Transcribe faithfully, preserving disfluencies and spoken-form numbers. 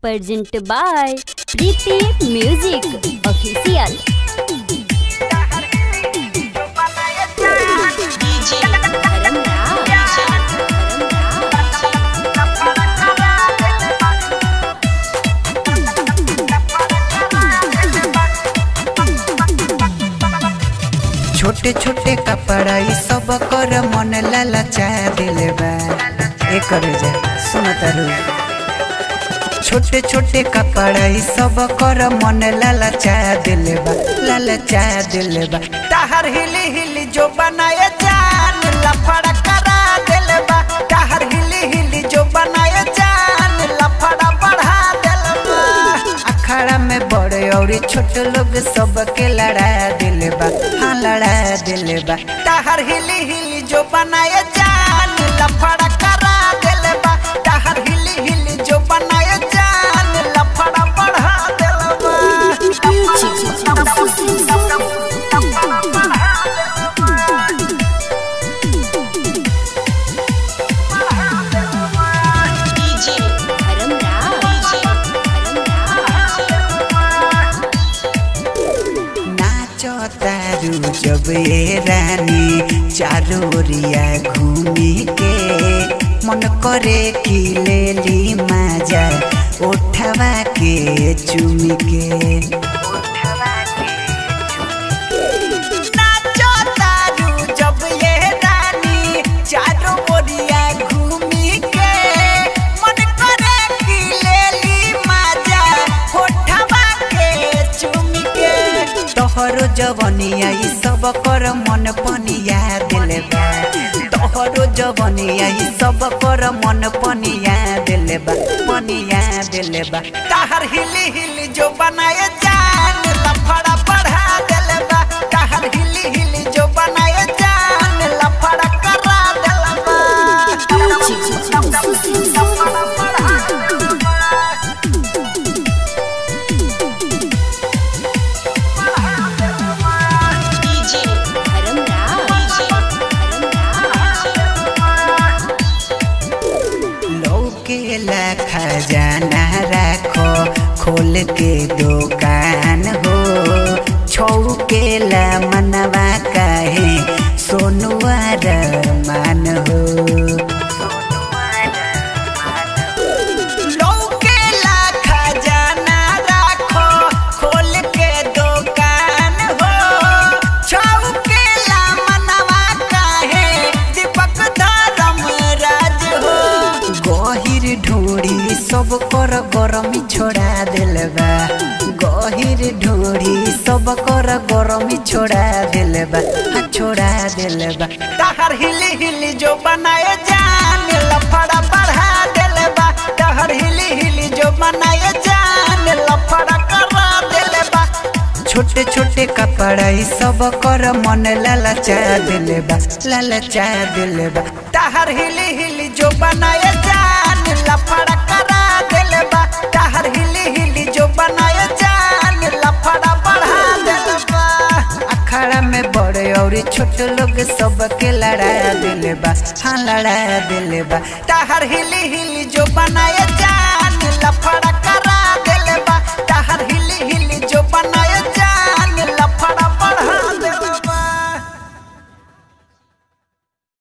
Present by Preeti music official. छोटे छोटे कपड़ा ई सब कर मन लालचा दिले बा ए करे जा सुन तारू। छोटे छोटे कपड़ा ई सब कर मन लालचा दिले बा लालचा दिले बा। ताहर हिली हिली जो बनाए जान लफड़ा करा दिले बा। ताहर हिली हिली जो बनाए जान लफड़ा बढ़ा दिले बा। अखाड़ा में बड़े और छोटे लोग सब के लड़ा दिले बा हाँ लड़ा दिले बा। ताहर हिली हिली जो बनाए जान लफड़ा करा दिले बा। ताहर हिली हिली जो बनाए जान लफड़ा बढ़ा दिले बा। तारू जब ये रानी चारोरिया घूमी के मन करे कि ले ली मजा उठवा के चुमी के। नाचो तारू जब ये रानी चारोरिया घूमी के मन करे कि ले ली मजा उठवा के चुमी के। तोहरो जवनिया ई सब कर मन पनिया दिले बा। तोहरो जवनिया ई सब कर मन पनिया दिले बा पनिया दिले बा। ताहर हिली हिली जो बनाए जान लफड़ा बढ़ा दिले बा। ताहर हिली हिली जो बनाए जान लफड़ा करा दिले बा। खजाना रखो खोल के दुकान हो छौकेला मनवा काहे सोनुआ रमान हो। लौकेला खजाना रखो खोल के दुकान हो छौकेला मनवा काहे दीपक धर्म राज हो। गहिर ढोड़ी सब कर गरमी छोड़ा दिले बा। गहिर ढोड़ी सब कर गरमी छोड़ा दिले बा हाँ छोड़ा दिले बा। ताहर हिली हिली जो बनाए जान लफड़ा बढ़ा दिले बा। ताहर हिली हिली जो बनाए जान लफड़ा करा दिले बा। छोटे छोटे कपड़ा ई सब कर मन लालचा दिले बा लालचा दिले बा। ताहर हिली हिली जो बनाए जान लफड़ा करा दिले बा। ताहर हिली हिली जो बनाए जान लफड़ा बढ़ा दिले बा। अखाड़ा में बड़े और छोटे लोग सब के लड़ा दिले बा हाँ लड़ा दिले बा। ताहर हिली हिली जो बनाए जान लफड़ा करा